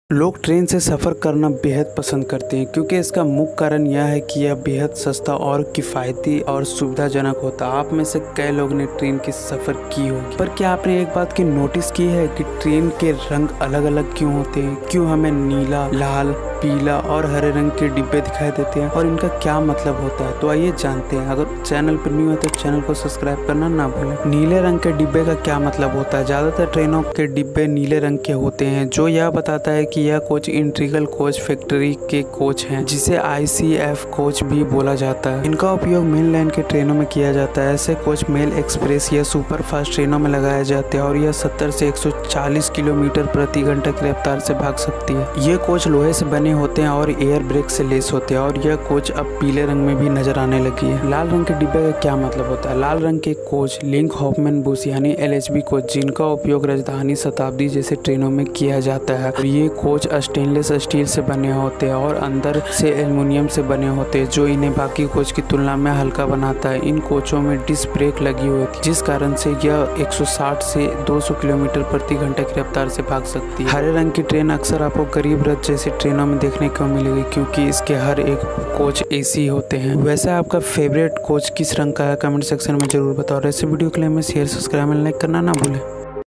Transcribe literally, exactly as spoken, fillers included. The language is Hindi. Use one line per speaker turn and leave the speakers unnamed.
लोग ट्रेन से सफ़र करना बेहद पसंद करते हैं क्योंकि इसका मुख्य कारण यह है कि यह बेहद सस्ता और किफ़ायती और सुविधाजनक होता है। आप में से कई लोग ने ट्रेन की सफ़र की होगी, पर क्या आपने एक बात की नोटिस की है कि ट्रेन के रंग अलग अलग क्यों होते हैं? क्यों हमें नीला, लाल, पीला और हरे रंग के डिब्बे दिखाई देते हैं और इनका क्या मतलब होता है? तो आइए जानते हैं। अगर चैनल पर न्यू है तो चैनल को सब्सक्राइब करना ना भूलें। नीले रंग के डिब्बे का क्या मतलब होता है? ज़्यादातर ट्रेनों के डिब्बे नीले रंग के होते हैं, जो यह बताता है कि यह कोच इंटीग्रल कोच फैक्ट्री के कोच हैं, जिसे आई सी एफ कोच भी बोला जाता है। इनका उपयोग मेन लाइन के ट्रेनों में किया जाता है। ऐसे कोच मेल एक्सप्रेस या सुपर फास्ट ट्रेनों में लगाए जाते हैं और यह सत्तर से एक सौ चालीस किलोमीटर प्रति घंटा की रफ्तार से भाग सकती है। ये कोच लोहे से बने होते हैं और एयर ब्रेक से लेस होते हैं और यह कोच अब पीले रंग में भी नजर आने लगी है। लाल रंग के डिब्बे का क्या मतलब होता है? लाल रंग के कोच लिंक हॉफमैन बुश यानी एल एच बी कोच, जिनका उपयोग राजधानी शताब्दी जैसे ट्रेनों में किया जाता है। और ये कोच स्टेनलेस स्टील से बने होते हैं और अंदर से एल्युमिनियम से बने होते हैं, जो इन्हें बाकी कोच की तुलना में हल्का बनाता है। इन कोचों में डिस्क ब्रेक लगी हुई थी, जिस कारण से यह एक सौ साठ से दो सौ किलोमीटर प्रति घंटा की रफ्तार से भाग सकती है। हरे रंग की ट्रेन अक्सर आपको गरीब रथ जैसी ट्रेनों में देखने को मिलेगी क्योंकि इसके हर एक कोच ए सी होते हैं। वैसे आपका फेवरेट कोच किस रंग का है? कमेंट सेक्शन में जरूर बताओ। ऐसे वीडियो के लिए हमें शेयर, सब्सक्राइब और लाइक करना ना भूलें।